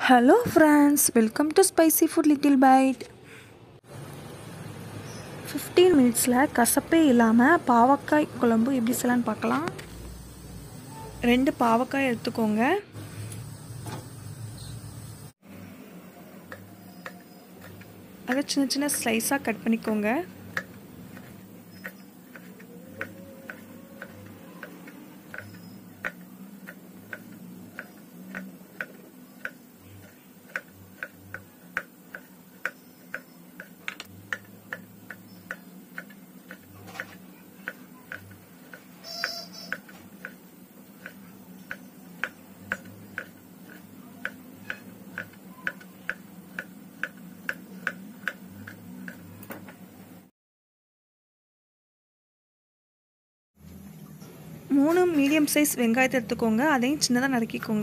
Hello friends, welcome to Spicy Food Little Bite. 15 minutesல கசப்பே இல்லாமல் பாவக்காய் குழம்பு எப்படி செய்யலாம்னு பார்க்கலாம். 2 பாவக்காய் எடுத்துக்கோங்க. அதை சின்ன சின்ன ஸ்லைஸாக கட் பண்ணிக்கோங்க. மூணு மீடியம் சைஸ் வெங்காயத்தை எடுத்துக்கோங்க. அதையும் சின்னதாக நறுக்கிக்கோங்க.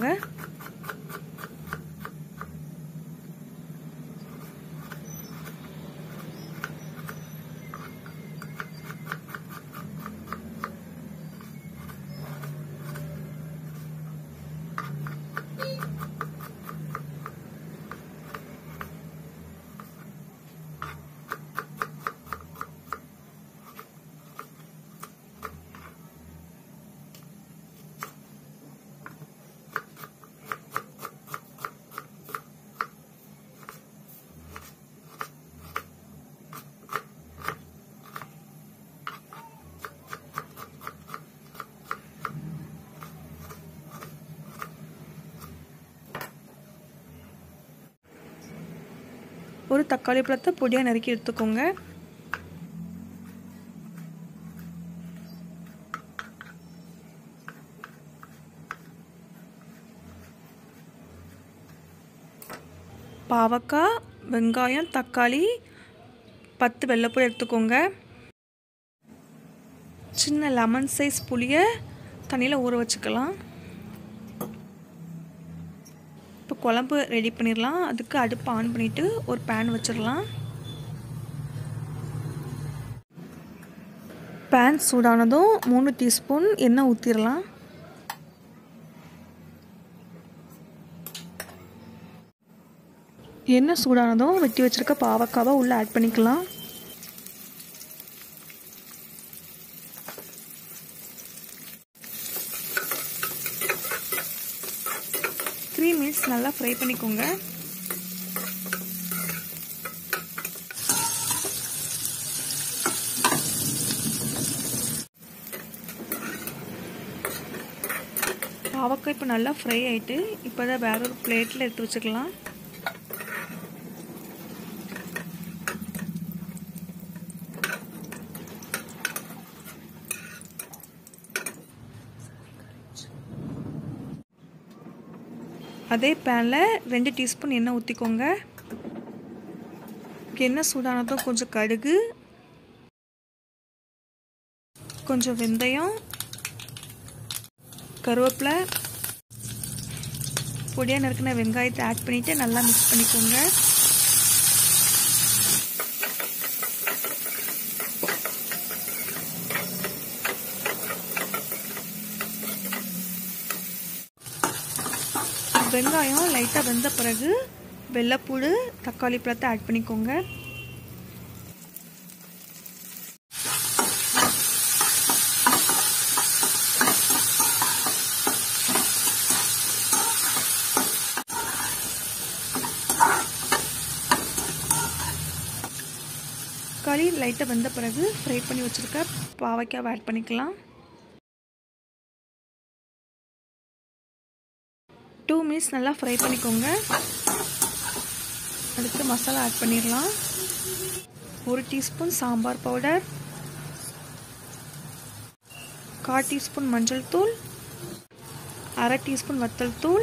ஒரு தக்காளி பழத்தை பொடியாக நறுக்கி எடுத்துக்கோங்க. பாவக்காய், வெங்காயம், தக்காளி, 10 வெள்ளைப்பூடு எடுத்துக்கோங்க. சின்ன லெமன் சைஸ் புளியை தண்ணியில் ஊற வச்சுக்கலாம். இப்போ குழம்பு ரெடி பண்ணிடலாம். அதுக்கு அடுப்பு ஆன் பண்ணிவிட்டு ஒரு பேன் வச்சிடலாம். பேன் சூடானதும் 3 டீஸ்பூன் எண்ணெய் ஊற்றிடலாம். எண்ணெய் சூடானதும் வெட்டி வச்சுருக்க பாவக்காவை உள்ளே ஆட் பண்ணிக்கலாம். மினிட்ஸ் நல்லா ஃப்ரை பண்ணிக்கோங்க. பாவக்காய் இப்போ நல்லா ஃப்ரை ஆகிட்டு இப்போ தான் வேற ஒரு பிளேட்டில் எடுத்து வச்சுக்கலாம். அதே பேனில் 2 டீஸ்பூன் எண்ணெய் ஊற்றிக்கோங்க. எண்ணெய் சூடானதும் கொஞ்சம் கடுகு, கொஞ்சம் வெந்தயம், கருவேப்பிலை, பொடியாக நறுக்கின வெங்காயத்தை ஆட் பண்ணிவிட்டு நல்லா மிக்ஸ் பண்ணிக்கோங்க. வெங்காயம் லைட்டாக வெந்த பிறகு வெள்ளைப்பூடு, தக்காளி பழத்தை ஆட் பண்ணிக்கோங்க. தக்காளி லைட்டாக வெந்த பிறகு ஃப்ரை பண்ணி வச்சுருக்க பாவக்காவை ஆட் பண்ணிக்கலாம். 2 மினிட்ஸ் நல்லா ஃப்ரை பண்ணிக்கோங்க. அடுத்து மசாலா ஆட் பண்ணிடலாம். 1 டீஸ்பூன் சாம்பார் பவுடர், 1/4 டீஸ்பூன் மஞ்சள் தூள், 1/2 டீஸ்பூன் வத்தல் தூள்,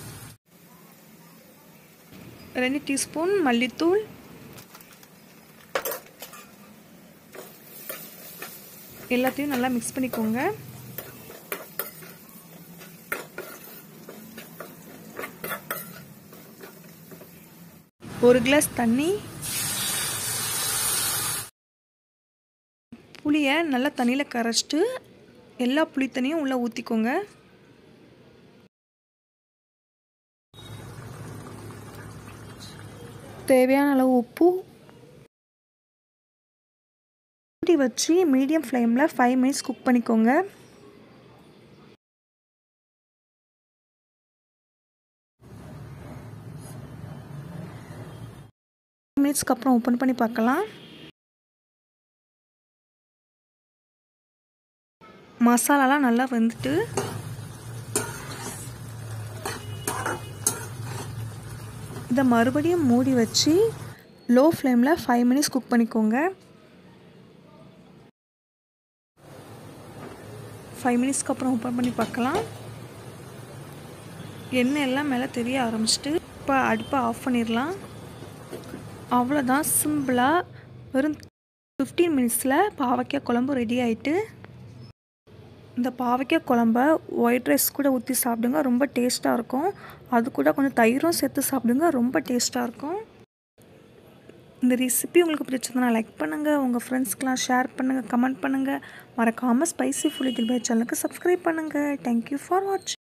2 டீஸ்பூன் மல்லித்தூள், எல்லாத்தையும் நல்லா மிக்ஸ் பண்ணிக்கோங்க. ஒரு கிளாஸ் தண்ணி, புளியை நல்லா தண்ணியில் கரைச்சிட்டு எல்லா புளி தண்ணியும் உள்ளே ஊற்றிக்கோங்க. தேவையான அளவு உப்பு மூடி வச்சு மீடியம் ஃப்ளேமில் 5 மினிட்ஸ் குக் பண்ணிக்கோங்க. மினிட்ஸ்க்கு அப்புறம் ஓப்பன் பண்ணி பார்க்கலாம். மசாலாலாம் நல்லா வெந்துட்டு இதை மறுபடியும் மூடி வச்சு லோ ஃப்ளேமில் 5 மினிட்ஸ் குக் பண்ணிக்கோங்க. 5 மினிட்ஸ்க்கு அப்புறம் ஓப்பன் பண்ணி பார்க்கலாம். எண்ணெய் எல்லாம் மேலே தெரிய ஆரம்பிச்சிட்டு இப்போ அடுப்பை ஆஃப் பண்ணிடலாம். அவ்வளோதான், சிம்பிளாக வெறும் 15 மினிட்ஸில் பாவக்காய் குழம்பு ரெடி ஆகிட்டு. இந்த பாவக்காய் குழம்ப ஒயிட் ரைஸ் கூட ஊற்றி சாப்பிடுங்க, ரொம்ப டேஸ்ட்டாக இருக்கும். அது கூட கொஞ்சம் தயிரும் சேர்த்து சாப்பிடுங்க, ரொம்ப டேஸ்ட்டாக இருக்கும். இந்த ரெசிபி உங்களுக்கு பிடிச்சதுன்னா லைக் பண்ணுங்கள், உங்கள் ஃப்ரெண்ட்ஸ்க்கெலாம் ஷேர் பண்ணுங்கள், கமெண்ட் பண்ணுங்கள். மறக்காமல் ஸ்பைசி ஃபுட் லிட்டில் பை சேனலுக்கு சப்ஸ்கிரைப் பண்ணுங்கள். தேங்க்யூ ஃபார் வாட்சிங்.